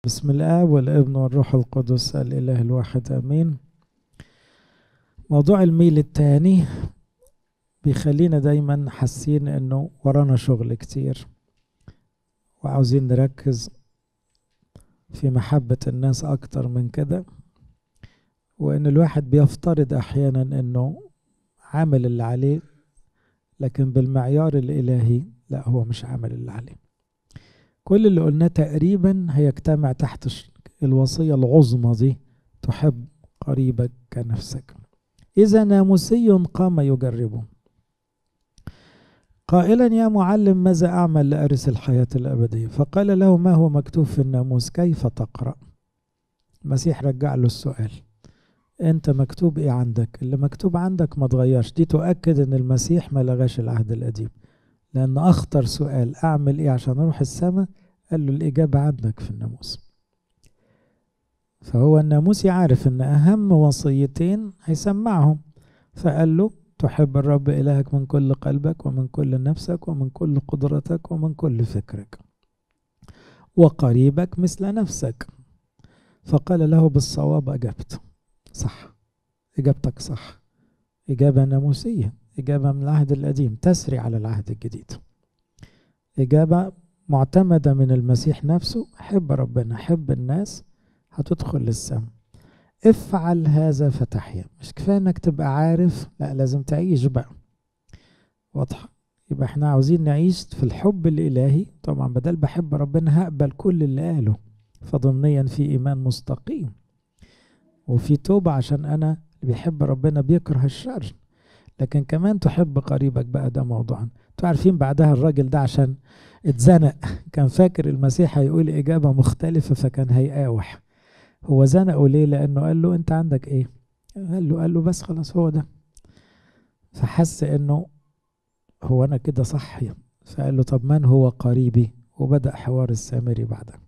بسم الآب والابن والروح القدس الإله الواحد آمين. موضوع الميل التاني بيخلينا دايما حاسين انه ورانا شغل كتير وعاوزين نركز في محبة الناس اكتر من كده، وان الواحد بيفترض احيانا انه عامل اللي عليه، لكن بالمعيار الالهي لا، هو مش عامل اللي عليه. كل اللي قلناه تقريبا هيجتمع تحت الوصية العظمى دي: تحب قريبك كنفسك. إذا ناموسي قام يجربه قائلا: يا معلم، ماذا أعمل لأرث الحياة الأبدية؟ فقال له: ما هو مكتوب في الناموس؟ كيف تقرأ؟ المسيح رجع له السؤال: أنت مكتوب إيه عندك؟ اللي مكتوب عندك ما تغيرش. دي تؤكد أن المسيح ما لغاش العهد القديم، لأن أخطر سؤال: أعمل إيه عشان أروح السماء؟ قال له: الإجابة عندك في الناموس. فهو الناموسي عارف أن أهم وصيتين هيسمعهم، فقال له: تحب الرب إلهك من كل قلبك ومن كل نفسك ومن كل قدرتك ومن كل فكرك، وقريبك مثل نفسك. فقال له: بالصواب أجبت. صح، إجابتك صح، إجابة ناموسية، إجابة من العهد القديم تسري على العهد الجديد، إجابة معتمدة من المسيح نفسه: حب ربنا، حب الناس، هتدخل للسماء. افعل هذا فتحيا. مش كفاية انك تبقى عارف، لا، لازم تعيش بقى. واضحة؟ يبقى احنا عاوزين نعيش في الحب الإلهي. طبعا بدل بحب ربنا هقبل كل اللي قاله، فضمنيا في إيمان مستقيم وفي توبة، عشان أنا اللي بيحب ربنا بيكره الشر. لكن كمان تحب قريبك بقى، ده موضوعا. انتوا عارفين بعدها الراجل ده عشان اتزنق كان فاكر المسيح هيقول إجابة مختلفة، فكان هيقاوح. هو زنقه ليه؟ لأنه قال له: أنت عندك إيه؟ قال له بس خلاص هو ده. فحس إنه هو أنا كده صح. فقال له: طب من هو قريبي؟ وبدأ حوار السامري بعدها.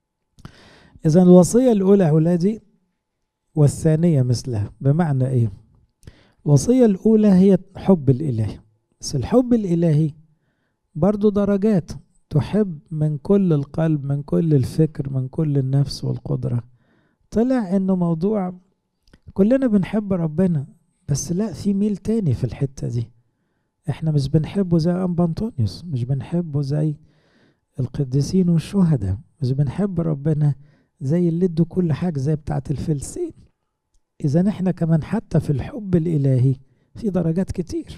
إذا الوصية الأولى أولادي، والثانية مثلها. بمعنى إيه؟ الوصية الأولى هي حب الإلهي، بس الحب الإلهي برضو درجات. تحب من كل القلب، من كل الفكر، من كل النفس والقدرة. طلع إنه موضوع كلنا بنحب ربنا، بس لا، في ميل تاني في الحتة دي. احنا مش بنحبه زي أنبا أنطونيوس، مش بنحبه زي القديسين والشهداء، مش بنحب ربنا زي اللي ادوا كل حاجة زي بتاعة الفلسين. إذا احنا كمان حتى في الحب الإلهي في درجات كتير.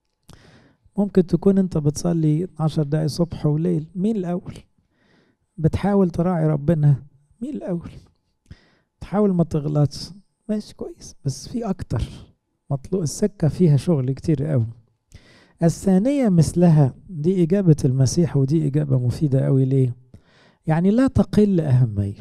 ممكن تكون انت بتصلي 10 دقايق صبح وليل، مين الأول؟ بتحاول تراعي ربنا، مين الأول؟ تحاول ما تغلطش، ماشي كويس، بس في أكتر مطلوب. السكة فيها شغل كتير قوي. الثانية مثلها، دي إجابة المسيح، ودي إجابة مفيدة قوي. ليه؟ يعني لا تقل أهمية.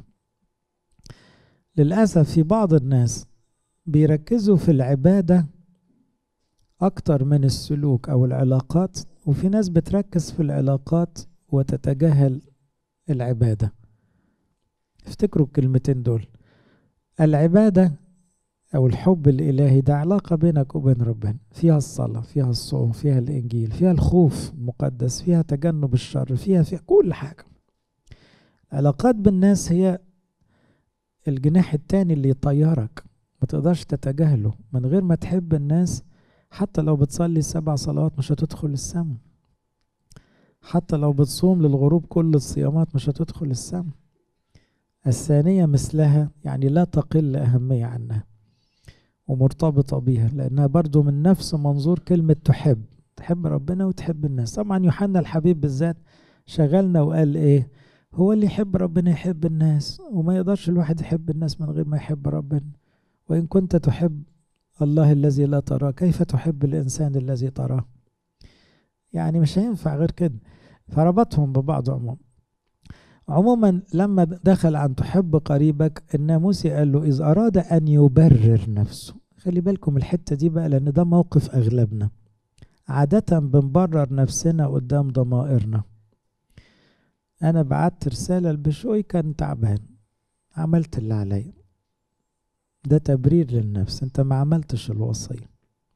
للأسف في بعض الناس بيركزوا في العبادة أكتر من السلوك أو العلاقات، وفي ناس بتركز في العلاقات وتتجاهل العبادة. افتكروا الكلمتين دول: العبادة أو الحب الإلهي ده علاقة بينك وبين ربنا، فيها الصلاة، فيها الصوم، فيها الإنجيل، فيها الخوف المقدس، فيها تجنب الشر، فيها كل حاجة. العلاقات بالناس هي الجناح التاني اللي يطيرك، ما تقدرش تتجاهله. من غير ما تحب الناس، حتى لو بتصلي 7 صلوات مش هتدخل السماء، حتى لو بتصوم للغروب كل الصيامات مش هتدخل السماء. الثانية مثلها، يعني لا تقل أهمية عنها ومرتبطة بيها، لأنها برضو من نفس منظور كلمة تحب. تحب ربنا وتحب الناس. طبعا يوحنا الحبيب بالذات شغلنا وقال إيه؟ هو اللي يحب ربنا يحب الناس، وما يقدرش الواحد يحب الناس من غير ما يحب ربنا. وإن كنت تحب الله الذي لا تراه، كيف تحب الإنسان الذي تراه؟ يعني مش هينفع غير كده. فربطهم ببعض. عموما لما دخل عن تحب قريبك، الناموسي قال له: إذ أراد أن يبرر نفسه. خلي بالكم الحتة دي بقى، لأن ده موقف أغلبنا. عادة بنبرر نفسنا قدام ضمائرنا. أنا بعت رسالة لبشوي كان تعبان، عملت اللي عليا. ده تبرير للنفس، أنت ما عملتش الوصية.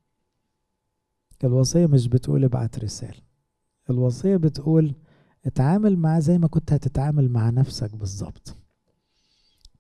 الوصية مش بتقول ابعت رسالة، الوصية بتقول اتعامل معاه زي ما كنت هتتعامل مع نفسك بالظبط.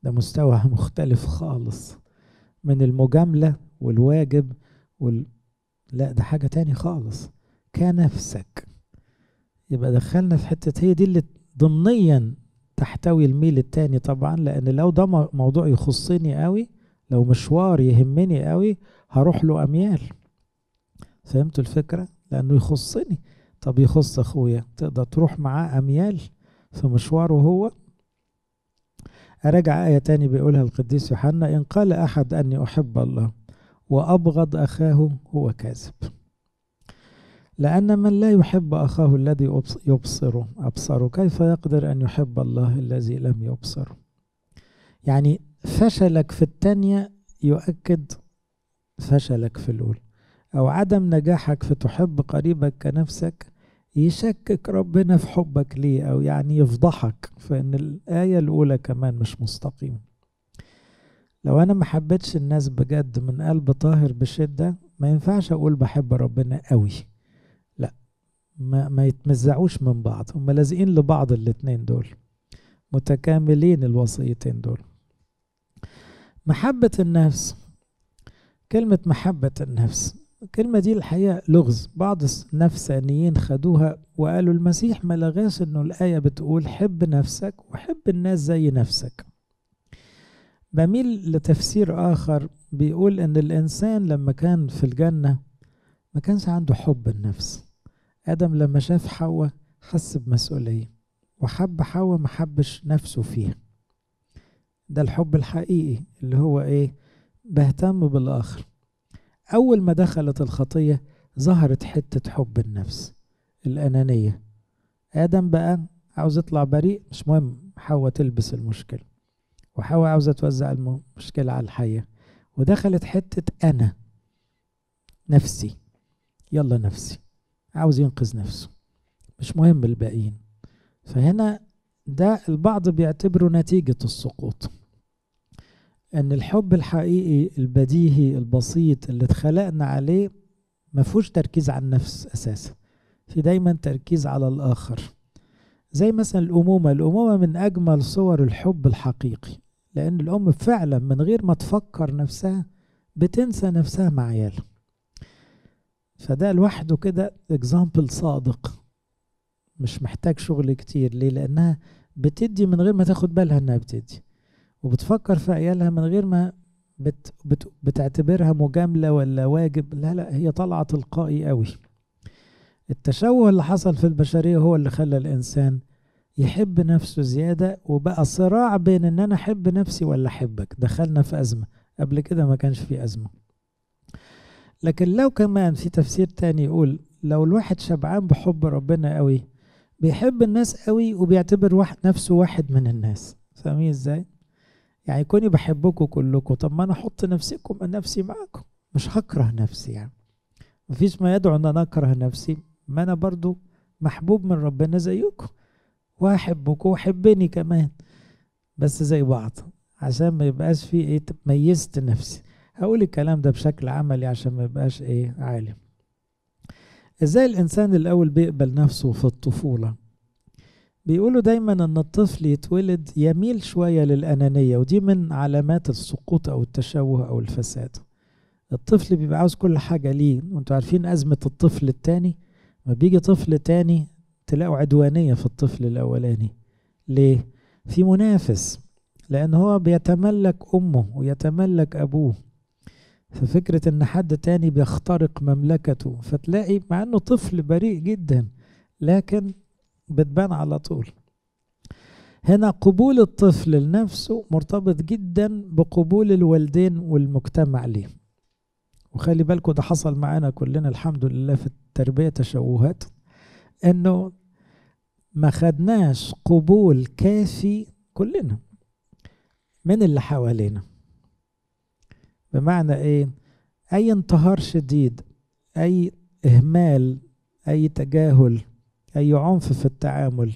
ده مستوى مختلف خالص من المجاملة والواجب لا ده حاجة تاني خالص. كنفسك. يبقى دخلنا في حتة هي دي اللي ضمنيا تحتوي الميل التاني طبعا، لأن لو ده موضوع يخصني قوي، لو مشوار يهمني قوي، هروح له أميال. فهمتوا الفكرة؟ لأنه يخصني. طب يخص أخويا، تقدر تروح معاه أميال في مشواره هو؟ أرجع آية تاني بيقولها القديس يوحنا: إن قال أحد أني أحب الله وأبغض أخاه هو كاذب، لأن من لا يحب أخاه الذي أبصره كيف يقدر أن يحب الله الذي لم يبصره. يعني فشلك في التانية يؤكد فشلك في الأولى، أو عدم نجاحك في تحب قريبك كنفسك يشكك ربنا في حبك ليه، أو يعني يفضحك، فإن الآية الأولى كمان مش مستقيمة. لو أنا ما حبيتش الناس بجد من قلب طاهر بشدة، ما ينفعش أقول بحب ربنا قوي. لا، ما يتمزعوش من بعض، هم لازقين لبعض الاتنين دول، متكاملين الوصيتين دول. محبة النفس. كلمة محبة النفس، الكلمة دي الحقيقة لغز. بعض النفسانيين خدوها وقالوا المسيح ما لغاش انه الآية بتقول حب نفسك وحب الناس زي نفسك. بميل لتفسير آخر بيقول ان الإنسان لما كان في الجنة ما كانش عنده حب النفس. آدم لما شاف حواء حس بمسؤولية وحب حواء، ما حبش نفسه فيها. ده الحب الحقيقي اللي هو ايه؟ بهتم بالآخر. أول ما دخلت الخطية ظهرت حتة حب النفس، الأنانية. آدم بقى عاوز يطلع بريء، مش مهم حواء تلبس المشكلة، وحواء عاوزة توزع المشكلة على الحية، ودخلت حتة أنا نفسي، يلا نفسي، عاوز ينقذ نفسه، مش مهم الباقيين. فهنا ده البعض بيعتبره نتيجة السقوط، ان الحب الحقيقي البديهي البسيط اللي اتخلقنا عليه مفهوش تركيز على النفس اساسا، في دايما تركيز على الاخر. زي مثلا الامومة من اجمل صور الحب الحقيقي، لان الام فعلا من غير ما تفكر نفسها بتنسى نفسها مع عيالها. فده لوحده كده اكزامبل صادق، مش محتاج شغل كتير. ليه؟ لانها بتدي من غير ما تاخد بالها انها بتدي، وبتفكر في عيالها من غير ما بتعتبرها مجاملة ولا واجب. لا، هي طالعة تلقائي قوي. التشوه اللي حصل في البشرية هو اللي خلى الإنسان يحب نفسه زيادة، وبقى صراع بين ان انا احب نفسي ولا احبك. دخلنا في أزمة، قبل كده ما كانش في أزمة. لكن لو كمان في تفسير تاني يقول لو الواحد شبعان بحب ربنا قوي، بيحب الناس قوي وبيعتبر نفسه واحد من الناس. فاهمين ازاي؟ يعني كوني بحبكم كلكم، طب ما انا احط نفسي معاكم، مش هكره نفسي. يعني مفيش ما يدعو ان انا اكره نفسي، ما انا برضو محبوب من ربنا زيكم، واحبكم وحبني كمان، بس زي بعض، عشان ما يبقاش في ايه ميزت نفسي. هقول الكلام ده بشكل عملي عشان ما يبقاش ايه عالم. ازاي الانسان الاول بيقبل نفسه في الطفولة؟ بيقولوا دايما ان الطفل يتولد يميل شوية للأنانية، ودي من علامات السقوط او التشوه او الفساد. الطفل بيبقى عاوز كل حاجة ليه، وانتوا عارفين أزمة الطفل التاني. ما بيجي طفل تاني تلاقوا عدوانية في الطفل الأولاني. ليه؟ في منافس، لأن هو بيتملك أمه ويتملك أبوه، ففكرة ان حد تاني بيخترق مملكته، فتلاقي مع انه طفل بريء جدا لكن بتبان على طول. هنا قبول الطفل لنفسه مرتبط جدا بقبول الوالدين والمجتمع ليه. وخلي بالكم ده حصل معانا كلنا الحمد لله في التربية تشوهات، انه ما خدناش قبول كافي كلنا من اللي حوالينا. بمعنى ايه؟ اي انتهار شديد، اي اهمال، اي تجاهل، اي عنف في التعامل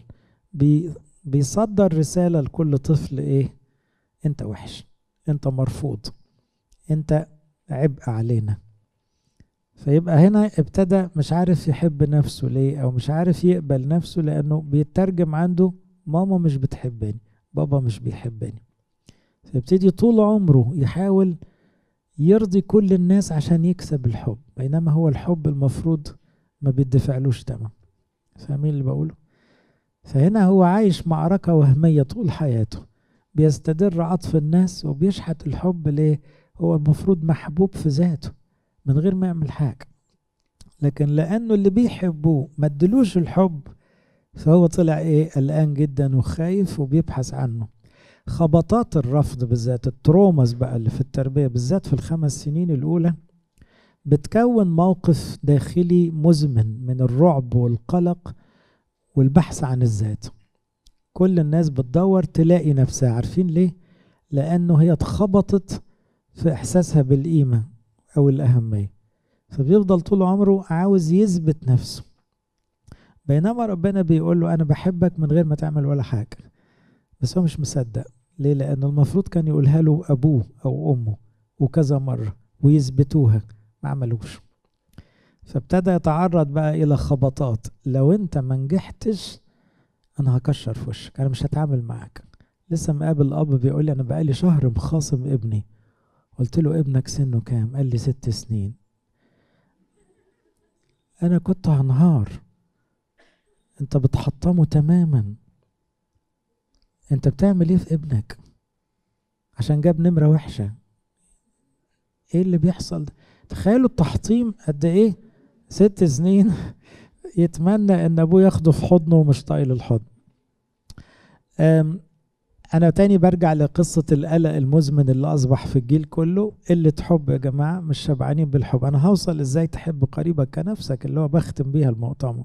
بيصدر رسالة لكل طفل: ايه؟ انت وحش، انت مرفوض، انت عبء علينا. فيبقى هنا ابتدى مش عارف يحب نفسه ليه، او مش عارف يقبل نفسه، لانه بيترجم عنده ماما مش بتحبني، بابا مش بيحبني. فيبتدي طول عمره يحاول يرضي كل الناس عشان يكسب الحب، بينما هو الحب المفروض ما بيدفعلوش تمن. فاهمين اللي بقوله؟ فهنا هو عايش معركة وهمية طول حياته، بيستدر عطف الناس وبيشحت الحب. ليه؟ هو المفروض محبوب في ذاته من غير ما يعمل حاجة، لكن لأنه اللي بيحبوه ما ادلوش الحب، فهو طلع ايه؟ قلقان جدا وخايف وبيبحث عنه. خبطات الرفض بالذات، التروماس بقى اللي في التربية بالذات في الخمس سنين الأولى، بتكون موقف داخلي مزمن من الرعب والقلق والبحث عن الذات. كل الناس بتدور تلاقي نفسها، عارفين ليه؟ لأنه هي اتخبطت في إحساسها بالقيمة أو الأهمية، فبيفضل طول عمره عاوز يثبت نفسه. بينما ربنا بيقول له أنا بحبك من غير ما تعمل ولا حاجة، بس هو مش مصدق. ليه؟ لأنه المفروض كان يقولها له أبوه أو أمه وكذا مرة ويثبتوها، ما عملوش. فابتدى يتعرض بقى إلى خبطات. لو أنت ما نجحتش أنا هكشر في وشك، أنا مش هتعامل معاك. لسه مقابل أب بيقول لي أنا بقالي شهر مخاصم ابني. قلت له ابنك سنه كام؟ قال لي 6 سنين. أنا كنت هنهار. أنت بتحطمه تماما. أنت بتعمل إيه في ابنك عشان جاب نمرة وحشة؟ إيه اللي بيحصل ده؟ تخيلوا التحطيم قد إيه. 6 سنين يتمنى ان ابوه ياخده في حضنه ومش طايل الحضن. انا تاني برجع لقصة القلق المزمن اللي اصبح في الجيل كله. قلة حب يا جماعة، مش شبعانين بالحب. انا هوصل ازاي تحب قريبك كنفسك اللي هو بختم بيها المؤتمر.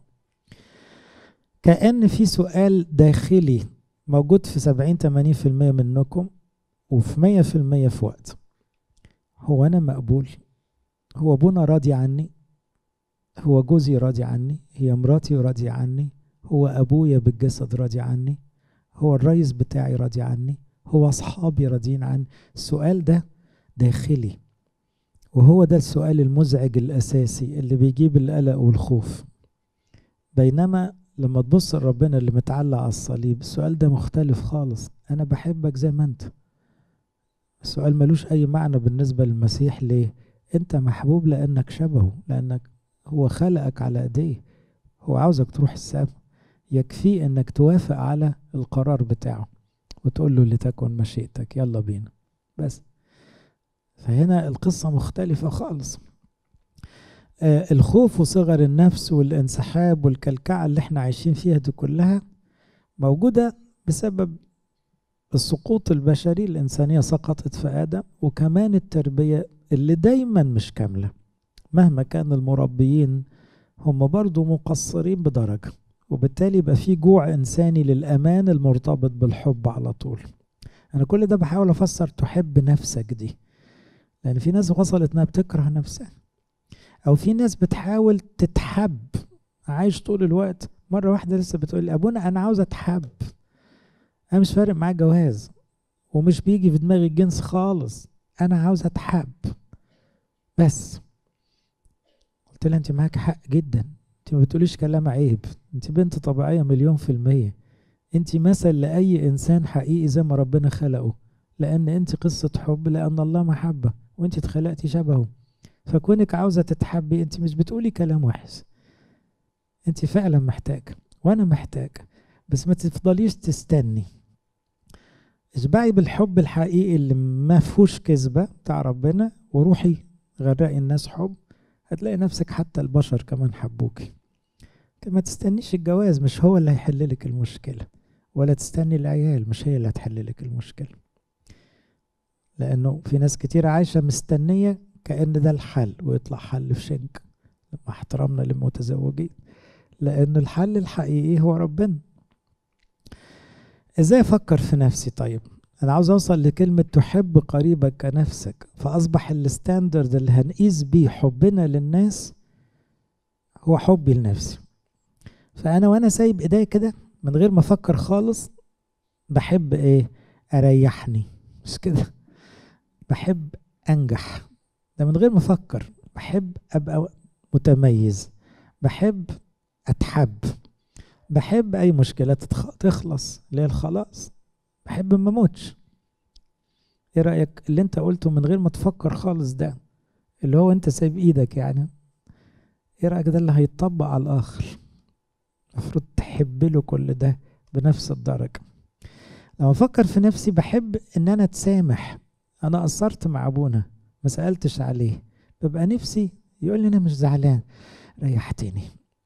كأن في سؤال داخلي موجود في 70-80% منكم وفي 100% في وقت. هو انا مقبول؟ هو ابونا راضي عني؟ هو جوزي راضي عني؟ هي مراتي راضية عني؟ هو أبويا بالجسد راضي عني؟ هو الرئيس بتاعي راضي عني؟ هو أصحابي راضيين عني؟ السؤال ده داخلي، وهو ده السؤال المزعج الأساسي اللي بيجيب القلق والخوف. بينما لما تبص لربنا اللي متعلق على الصليب، السؤال ده مختلف خالص. أنا بحبك زي ما أنت. السؤال ملوش أي معنى بالنسبة للمسيح. ليه؟ أنت محبوب لأنك شبهه، لأنك هو خلقك على ايديه. هو عاوزك تروح السما، يكفي انك توافق على القرار بتاعه وتقول له لتكن مشيئتك، يلا بينا بس. فهنا القصة مختلفة خالص. الخوف وصغر النفس والانسحاب والكلكعة اللي احنا عايشين فيها دي كلها موجودة بسبب السقوط البشري. الإنسانية سقطت في آدم، وكمان التربية اللي دايما مش كاملة. مهما كان المربيين هم برضو مقصرين بدرجة، وبالتالي يبقى في جوع إنساني للأمان المرتبط بالحب على طول. أنا كل ده بحاول أفسر تحب نفسك دي، لأن في ناس وصلت إنها بتكره نفسها، أو في ناس بتحاول تتحب، عايش طول الوقت. مرة واحدة لسه بتقول لي أبونا أنا عاوز أتحب، أنا مش فارق معايا جواز ومش بيجي في دماغي الجنس خالص، أنا عاوز أتحب بس. قلت لها أنت معاك حق جدا، انت ما بتقوليش كلام عيب، انت بنت طبيعية 1,000,000%. انت مثل لأي إنسان حقيقي زي ما ربنا خلقه، لأن انت قصة حب، لأن الله محبة وانت اتخلقتي شبهه. فكونك عاوزة تتحبي، انت مش بتقولي كلام وحش، انت فعلا محتاجة وانا محتاج. بس ما تفضليش تستني. اشبعي بالحب الحقيقي اللي ما فيهوش كذبة بتاع ربنا، وروحي غرقي الناس حب، هتلاقي نفسك حتى البشر كمان حبوكي. ما تستنيش الجواز، مش هو اللي هيحللك المشكلة، ولا تستني العيال، مش هي اللي هتحللك المشكلة. لأنه في ناس كتير عايشة مستنية كأن ده الحل، ويطلع حل في شنك، مع احترامنا للمتزوجين، لأن الحل الحقيقي هو ربنا. ازاي افكر في نفسي؟ طيب انا عاوز اوصل لكلمة تحب قريبك كنفسك، فاصبح الستاندرد اللي هنقيس بيه حبنا للناس هو حبي لنفسي. فانا وانا سايب ايدي كده من غير ما افكر خالص، بحب ايه؟ اريحني، مش كده؟ بحب انجح، ده من غير ما افكر. بحب ابقى متميز، بحب اتحب، بحب اي مشكلة تخلص اللي هي الخلاص، بحب ما اموتش. ايه رأيك اللي انت قلته من غير ما تفكر خالص ده، اللي هو انت سايب ايدك يعني، ايه رأيك ده اللي هيتطبق على الآخر؟ المفروض تحب له كل ده بنفس الدرجة. لما افكر في نفسي بحب ان انا اتسامح، انا قصرت مع ابونا ما سألتش عليه، ببقى نفسي يقول لي انا مش زعلان، ريحتني،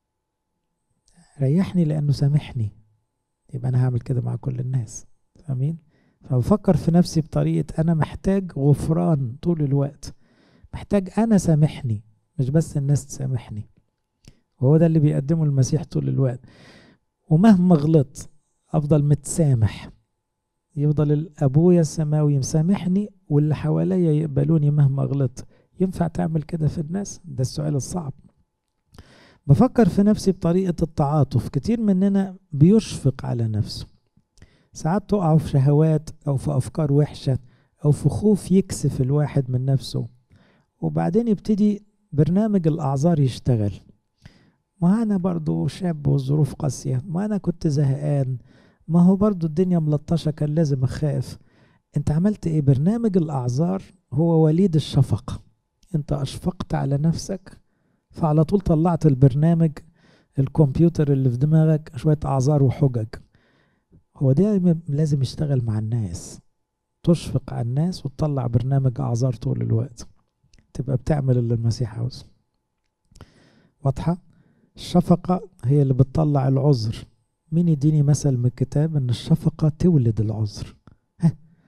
ريحني لانه سامحني، يبقى انا هعمل كده مع كل الناس. فاهمين؟ فبفكر في نفسي بطريقة انا محتاج غفران طول الوقت، محتاج انا سامحني، مش بس الناس تسامحني. وهو ده اللي بيقدمه المسيح طول الوقت. ومهما غلط افضل متسامح، يفضل ابويا السماوي مسامحني واللي حواليا يقبلوني مهما غلط. ينفع تعمل كده في الناس؟ ده السؤال الصعب. بفكر في نفسي بطريقة التعاطف. كتير مننا بيشفق على نفسه، ساعات تقعوا في شهوات او في افكار وحشة او في خوف يكسف الواحد من نفسه، وبعدين يبتدي برنامج الاعذار يشتغل. ما انا برضو شاب والظروف قاسية، ما انا كنت زهقان، ما هو برضو الدنيا ملطشة كان لازم اخاف. انت عملت ايه؟ برنامج الاعذار هو وليد الشفقة. انت اشفقت على نفسك، فعلى طول طلعت البرنامج، الكمبيوتر اللي في دماغك شوية اعذار وحجج. هو ده لازم يشتغل مع الناس، تشفق على الناس وتطلع برنامج اعذار طول الوقت، تبقى بتعمل اللي المسيح عاوزه. واضحة؟ الشفقة هي اللي بتطلع العذر. مين يديني مثل من الكتاب ان الشفقة تولد العذر؟ ها،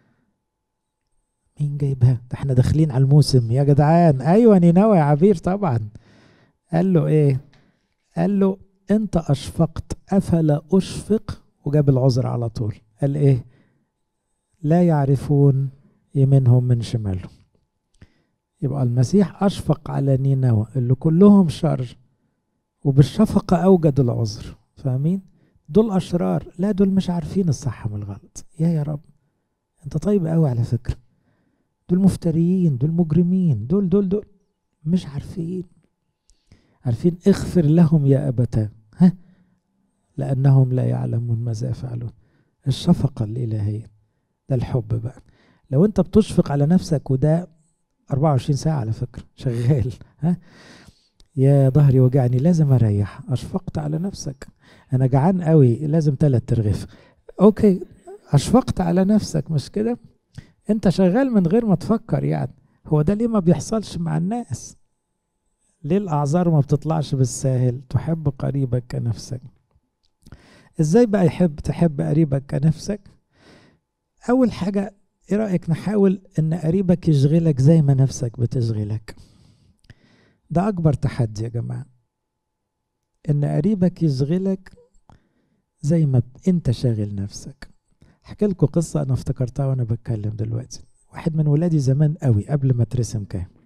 مين جايبها؟ ده احنا داخلين على الموسم يا جدعان. ايوه نينوى يا عبير طبعا. قال له ايه؟ قال له انت اشفقت افلا اشفق، وجاب العذر على طول. قال ايه؟ لا يعرفون يمينهم من شمالهم. يبقى المسيح اشفق على نينوى اللي كلهم شر، وبالشفقة اوجد العذر. فاهمين؟ دول اشرار، لا دول مش عارفين الصح من الغلط. يا رب انت طيب قوي على فكرة، دول مفتريين، دول مجرمين، دول مش عارفين. عارفين اغفر لهم يا أبتاه، ها، لأنهم لا يعلمون ماذا يفعلون. الشفقة الإلهية، ده الحب بقى. لو انت بتشفق على نفسك، وده 24 ساعة على فكرة شغال، ها، يا ظهري وجعني لازم اريح، اشفقت على نفسك. انا جعان قوي لازم 3 رغيف، اوكي، اشفقت على نفسك، مش كده؟ انت شغال من غير ما تفكر يعني. هو ده ليه ما بيحصلش مع الناس؟ ليه الاعذار ما بتطلعش بالساهل؟ تحب قريبك كنفسك. ازاي بقى تحب قريبك كنفسك؟ اول حاجة، ايه رأيك نحاول ان قريبك يشغلك زي ما نفسك بتشغلك؟ ده اكبر تحدي يا جماعة، ان قريبك يشغلك زي ما انت شاغل نفسك. احكي لكم قصة انا افتكرتها وانا بتكلم دلوقتي. واحد من ولادي زمان قوي قبل ما اترسم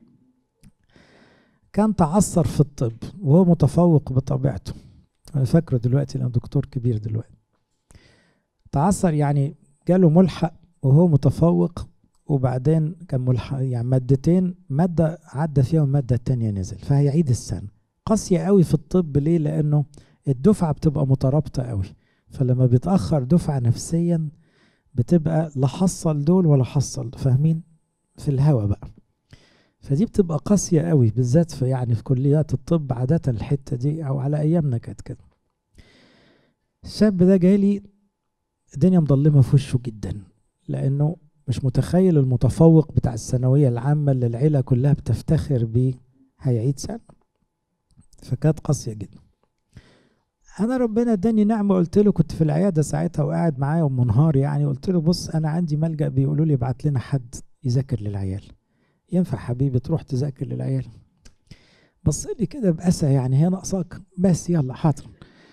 كان تعثر في الطب وهو متفوق بطبيعته. انا فاكره دلوقتي لانه دكتور كبير دلوقتي. تعثر يعني جاله ملحق وهو متفوق، وبعدين كان ملحق يعني مادتين، مادة عدى فيها والمادة التانية نزل، فهيعيد السنة. قاسية قوي في الطب. ليه؟ لأنه الدفعة بتبقى مترابطة قوي، فلما بيتأخر دفعة نفسيا بتبقى لا حصل دول ولا حصل، فاهمين؟ في الهوا بقى. فدي بتبقى قاسية قوي، بالذات في يعني في كليات الطب عادة الحتة دي، أو على أيامنا كانت كده. الشاب ده جالي الدنيا مظلمة في وشه جدا، لأنه مش متخيل المتفوق بتاع الثانوية العامة اللي العيلة كلها بتفتخر بيه هيعيد سنة. فكانت قاسية جدا. أنا ربنا اداني نعمة، قلت له كنت في العيادة ساعتها وقاعد معايا ومنهار يعني، قلت له بص أنا عندي ملجأ بيقولوا لي ابعت لنا حد يذاكر للعيال. ينفع حبيبي تروح تذاكر للعيال؟ بص لي كده بأسى يعني، هي ناقصاك؟ بس يلا حاضر.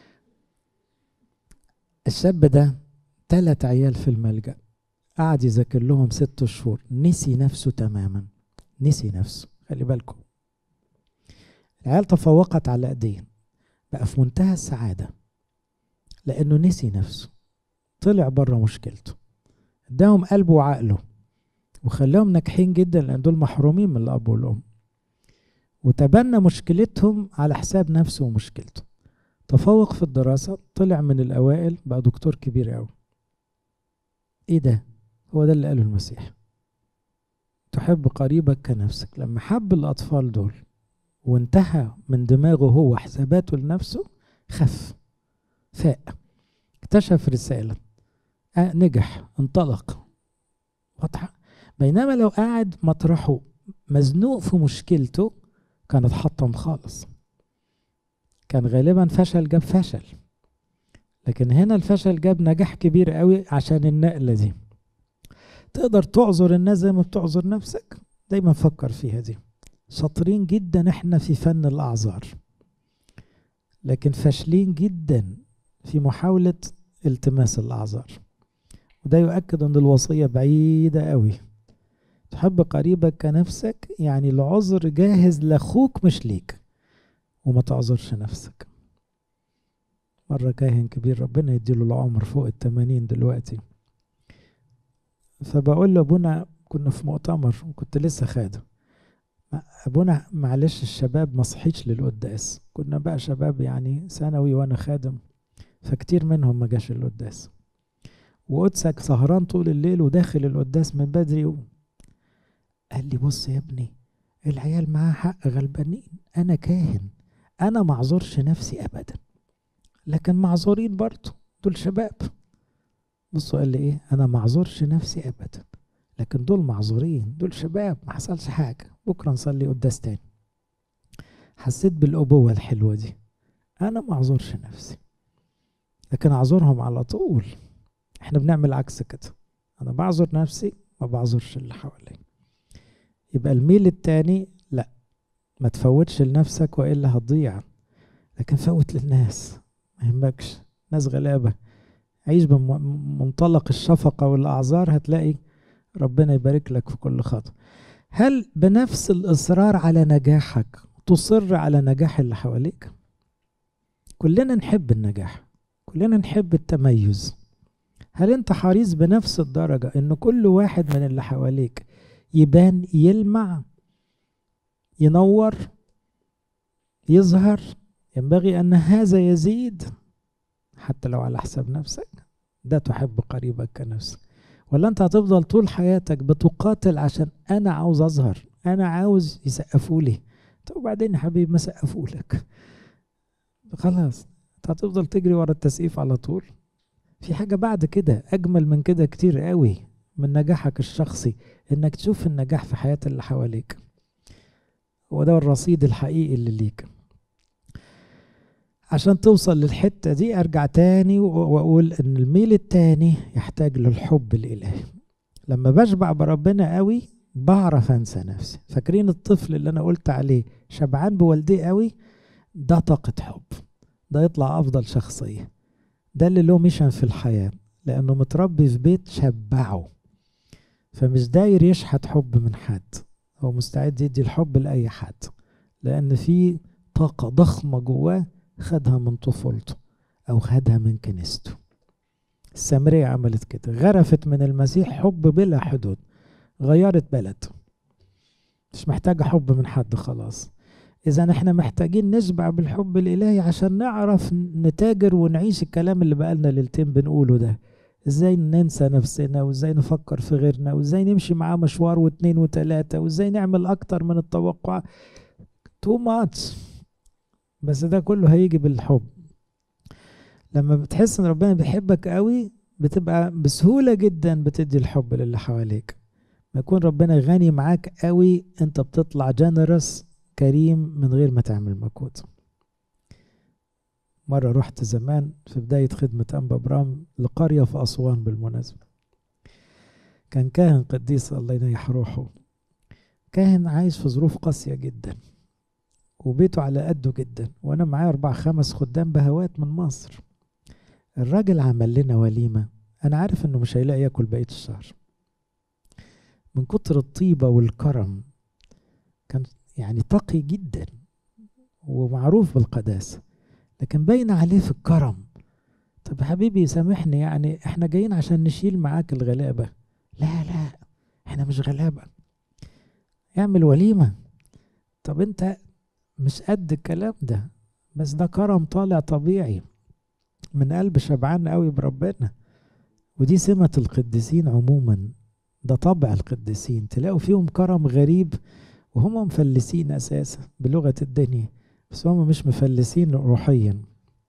الشاب ده 3 عيال في الملجأ، قعد يذاكر لهم 6 شهور، نسي نفسه تماما. نسي نفسه، خلي بالكم. العيال تفوقت على ايديه، بقى في منتهى السعادة لأنه نسي نفسه، طلع بره مشكلته، اداهم قلبه وعقله وخلاهم ناجحين جدا، لأن دول محرومين من الأب والأم، وتبنى مشكلتهم على حساب نفسه ومشكلته. تفوق في الدراسة، طلع من الأوائل، بقى دكتور كبير قوي. ايه ده؟ هو ده اللي قاله المسيح. تحب قريبك كنفسك. لما حب الأطفال دول وانتهى من دماغه هو حساباته لنفسه، خف، فاق، اكتشف رسالة، نجح، انطلق، واضحة. بينما لو قاعد مطرحه مزنوق في مشكلته كان اتحطم خالص، كان غالبا فشل جاب فشل. لكن هنا الفشل جاب نجاح كبير قوي عشان النقلة دي. تقدر تعذر الناس زي ما بتعذر نفسك؟ دايما فكر فيها دي. شاطرين جدا احنا في فن الأعذار، لكن فاشلين جدا في محاولة التماس الأعذار. وده يؤكد ان الوصية بعيدة قوي. تحب قريبك كنفسك يعني العذر جاهز لاخوك مش ليك، وما تعذرش نفسك. مرة كاهن كبير ربنا يديله العمر فوق 80 دلوقتي، فبقول له ابونا، كنا في مؤتمر وكنت لسه خادم، ابونا معلش الشباب ما صحيتش للقداس. كنا بقى شباب يعني ثانوي وانا خادم، فكتير منهم ما جاش القداس، وقدسك سهران طول الليل وداخل القداس من بدري قال لي بص يا ابني، العيال معاها حق، غلبانين، انا كاهن، انا معذورش نفسي ابدا، لكن معذورين برضه، دول شباب. بصوا قال لي ايه، انا معذورش نفسي ابدا، لكن دول معذورين، دول شباب، ما حصلش حاجة، بكرة نصلي قداس تاني. حسيت بالأبوة الحلوة دي. انا معذورش نفسي لكن اعذرهم على طول. احنا بنعمل عكس كده، انا بعذر نفسي ما بعذرش اللي حواليا. يبقى الميل التاني لا، ما تفوتش لنفسك وإلا هتضيع، لكن فوت للناس، ما يهمكش، ناس غلابة. عيش بمنطلق الشفقة والأعذار، هتلاقي ربنا يبارك لك في كل خطوة. هل بنفس الإصرار على نجاحك تصر على نجاح اللي حواليك؟ كلنا نحب النجاح، كلنا نحب التميز. هل انت حريص بنفس الدرجة ان كل واحد من اللي حواليك يبان، يلمع، ينور، يظهر؟ ينبغي أن هذا يزيد حتى لو على حساب نفسك. ده تحب قريبك كنفسك. ولا أنت هتفضل طول حياتك بتقاتل عشان أنا عاوز أظهر، أنا عاوز يسقفوا لي؟ طب وبعدين يا حبيبي ما سقفوا لك، خلاص أنت هتفضل تجري ورا التسقيف على طول؟ في حاجة بعد كده أجمل من كده كتير قوي من نجاحك الشخصي، إنك تشوف النجاح في حياة اللي حواليك. هو ده الرصيد الحقيقي اللي ليك. عشان توصل للحتة دي أرجع تاني وأقول إن الميل التاني يحتاج للحب الإلهي. لما بشبع بربنا قوي بعرف أنسى نفسي. فاكرين الطفل اللي أنا قلت عليه شبعان بوالديه قوي؟ ده طاقة حب، ده يطلع أفضل شخصية، ده اللي له ميشن في الحياة، لأنه متربي في بيت شبعه، فمش داير يشحت حب من حد، هو مستعد يدي الحب لأي حد، لأن في طاقة ضخمة جواه خدها من طفولته أو خدها من كنيسته. السامرية عملت كده، غرفت من المسيح حب بلا حدود، غيرت بلد، مش محتاجة حب من حد خلاص. إذا احنا محتاجين نشبع بالحب الإلهي عشان نعرف نتاجر ونعيش الكلام اللي بقالنا ليلتين بنقوله ده. ازاي ننسى نفسنا، وازاي نفكر في غيرنا، وازاي نمشي معاه مشوار واثنين وثلاثة، وازاي نعمل أكتر من التوقع. تو ماتش. بس ده كله هيجي بالحب. لما بتحس ان ربنا بيحبك قوي بتبقى بسهولة جدا بتدي الحب للي حواليك. ما يكون ربنا غني معاك قوي انت بتطلع جنرس كريم من غير ما تعمل مجهود. مرة رحت زمان في بداية خدمة أنبا برام لقرية في أسوان بالمناسبة، كان كاهن قديس الله ينيح روحه، كاهن عايش في ظروف قاسية جدا وبيته على قده جدا، وأنا معايا 4-5 خدام بهوات من مصر. الراجل عمل لنا وليمة، أنا عارف إنه مش هيلاقي ياكل بقية الشهر من كتر الطيبة والكرم. كان يعني تقي جدا ومعروف بالقداسة، لكن باين عليه في الكرم. طب حبيبي سامحني، يعني احنا جايين عشان نشيل معاك الغلابة؟ لا لا، احنا مش غلابة، اعمل وليمة. طب انت مش قد الكلام ده، بس ده كرم طالع طبيعي من قلب شبعان قوي بربنا. ودي سمة القديسين عموما، ده طبع القديسين، تلاقوا فيهم كرم غريب وهم مفلسين أساسا بلغة الدنيا، بس هم مش مفلسين روحيا.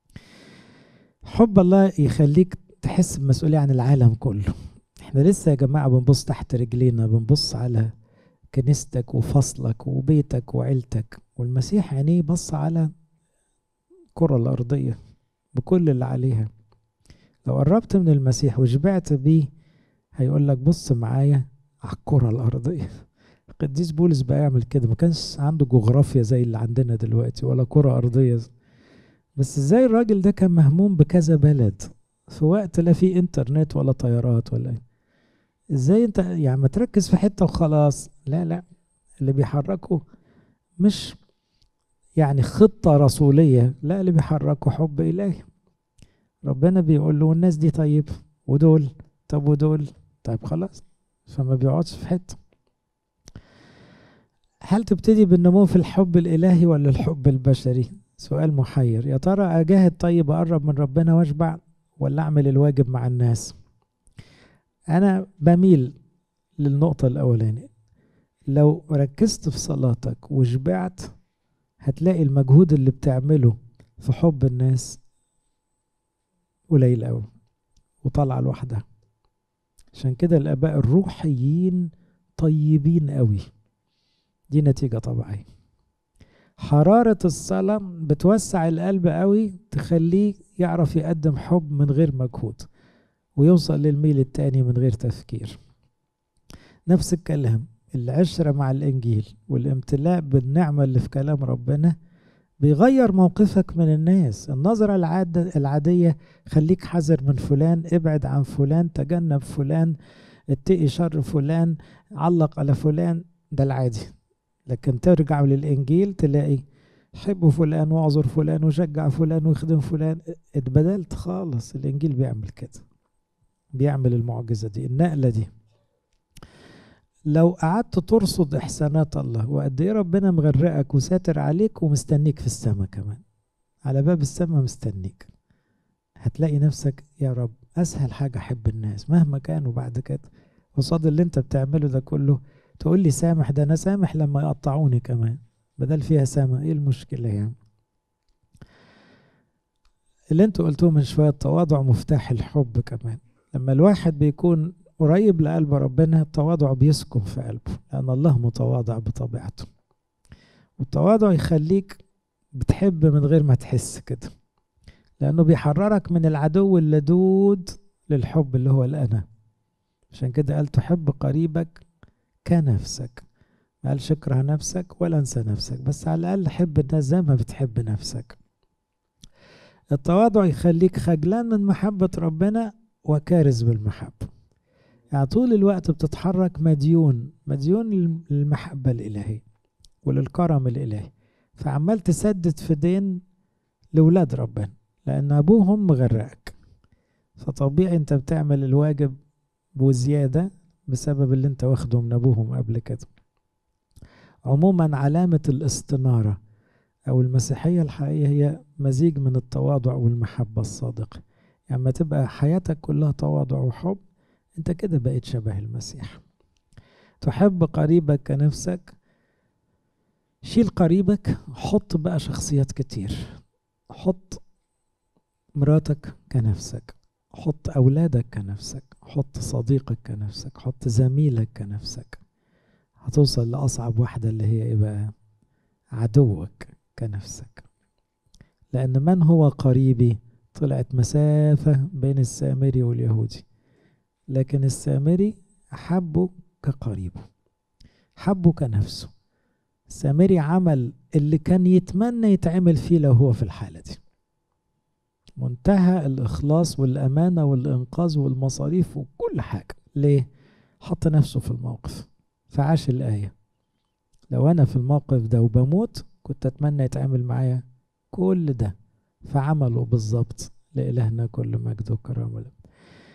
حب الله يخليك تحس بمسؤولية عن العالم كله. احنا لسه يا جماعة بنبص تحت رجلينا، بنبص على كنيستك وفصلك وبيتك وعيلتك، والمسيح عينيه بص على الكرة الأرضية بكل اللي عليها. لو قربت من المسيح وشبعت بيه هيقول لك بص معايا على الكرة الأرضية. القديس بولس بقى يعمل كده، ما كانش عنده جغرافيا زي اللي عندنا دلوقتي ولا كرة أرضية، بس ازاي الراجل ده كان مهموم بكذا بلد في وقت لا في انترنت ولا طيارات ولا ايه. ازاي انت يعني ما تركز في حتة وخلاص؟ لا لا، اللي بيحركه مش يعني خطة رسولية، لا، اللي بيحركه حب إلهي. ربنا بيقول له الناس دي طيب، ودول طب ودول طيب خلاص، فما بيقعدش في حتة. هل تبتدي بالنمو في الحب الإلهي ولا الحب البشري؟ سؤال محير. يا ترى أجاهد طيب أقرب من ربنا وأشبع، ولا أعمل الواجب مع الناس؟ أنا بميل للنقطة الأولانية. لو ركزت في صلاتك وشبعت هتلاقي المجهود اللي بتعمله في حب الناس قليل أوي وطالعة لوحدها. عشان كده الآباء الروحيين طيبين أوي، دي نتيجة طبيعية. حرارة الصلاة بتوسع القلب قوي، تخليه يعرف يقدم حب من غير مجهود ويوصل للميل التاني من غير تفكير. نفس الكلام العشرة مع الإنجيل والامتلاء بالنعمة اللي في كلام ربنا بيغير موقفك من الناس. النظرة العادية، خليك حذر من فلان، ابعد عن فلان، تجنب فلان، اتقي شر فلان، علق على فلان، ده العادي. لكن ترجع للإنجيل تلاقي حب فلان واعذر فلان وشجع فلان ويخدم فلان. اتبدلت خالص. الإنجيل بيعمل كده، بيعمل المعجزة دي، النقلة دي. لو قعدت ترصد إحسانات الله وقد إيه ربنا مغرقك وساتر عليك ومستنيك في السماء كمان، على باب السماء مستنيك، هتلاقي نفسك يا رب أسهل حاجة أحب الناس مهما كانوا بعد كده. قصاد اللي انت بتعمله ده كله تقول لي سامح، ده أنا سامح لما يقطعوني كمان، بدل فيها سامح، إيه المشكلة يعني؟ اللي انتوا قلتوه من شوية، التواضع مفتاح الحب كمان. لما الواحد بيكون قريب لقلب ربنا التواضع بيسكن في قلبه، لأن الله متواضع بطبيعته. والتواضع يخليك بتحب من غير ما تحس كده، لأنه بيحررك من العدو اللدود للحب اللي هو الأنا. عشان كده قال تحب قريبك كنفسك، ما قالش اكره نفسك ولا انسى نفسك، بس على الأقل حب الناس زي ما بتحب نفسك. التواضع يخليك خجلان من محبة ربنا وكارز بالمحبة، يعني طول الوقت بتتحرك مديون للمحبة الإلهية وللكرم الإلهي، فعمال تسدد في دين لولاد ربنا لأن أبوهم مغرقك، فطبيعي أنت بتعمل الواجب بزيادة بسبب اللي أنت واخده من أبوهم قبل كده. عموما علامة الاستنارة أو المسيحية الحقيقية هي مزيج من التواضع والمحبة الصادقة. يعني ما تبقى حياتك كلها تواضع وحب، انت كده بقيت شبه المسيح. تحب قريبك كنفسك، شيل قريبك، حط بقى شخصيات كتير. حط مراتك كنفسك، حط أولادك كنفسك، حط صديقك كنفسك، حط زميلك كنفسك. هتوصل لأصعب واحدة اللي هي إيه بقى؟ عدوك كنفسك. لأن من هو قريبي طلعت مسافة بين السامري واليهودي، لكن السامري حبه كقريبه، حبه كنفسه. السامري عمل اللي كان يتمنى يتعمل فيه لو هو في الحالة دي، منتهى الإخلاص والأمانة والإنقاذ والمصاريف وكل حاجة. ليه؟ حط نفسه في الموقف فعاش الآية. لو أنا في الموقف ده وبموت كنت أتمنى يتعمل معايا كل ده، فعمله بالظبط. لإلهنا كل مجد وكرامة.